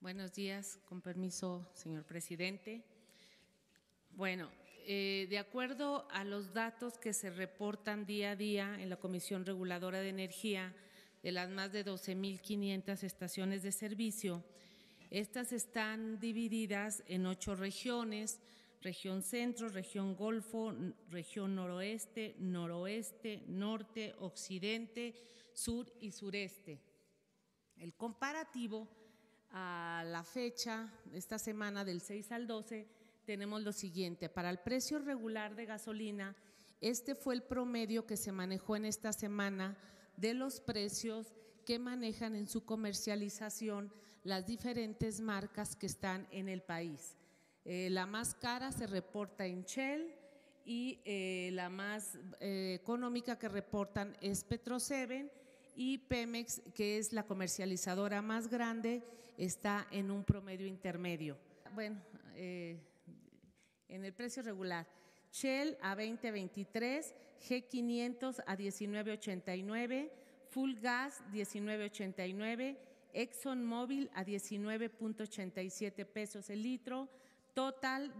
Buenos días, con permiso, señor presidente. Bueno, de acuerdo a los datos que se reportan día a día en la Comisión Reguladora de Energía de las más de 12,500 estaciones de servicio, estas están divididas en 8 regiones: región centro, región golfo, región noroeste, noroeste, norte, occidente, sur y sureste. El comparativo a la fecha, esta semana del 6 al 12, tenemos lo siguiente. Para el precio regular de gasolina, este fue el promedio que se manejó en esta semana de los precios que manejan en su comercialización las diferentes marcas que están en el país. La más cara se reporta en Shell y la más económica que reportan es Petro-7, y Pemex, que es la comercializadora más grande, está en un promedio intermedio. Bueno, en el precio regular, Shell a 20.23, G500 a 19.89, Full Gas 19.89, ExxonMobil a 19.87 pesos el litro, Total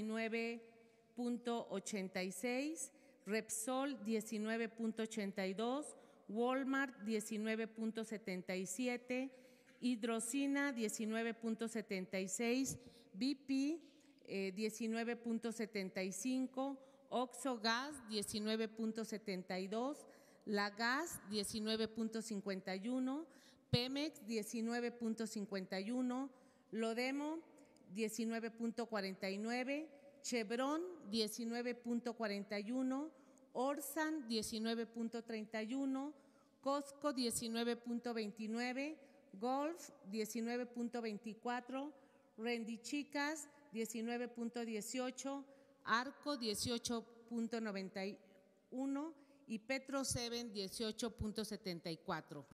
19.86, Repsol 19.82, Walmart 19.77, Hidrocina 19.76, BP 19.75, Oxxo Gas 19.72, La Gas 19.51, Pemex 19.51, Lodemo 19.49, Chevron 19.41, Orsan 19.31, Costco 19.29, Golf 19.24, Rendichicas 19.18, Arco 18.91 y Petro-7 18.74.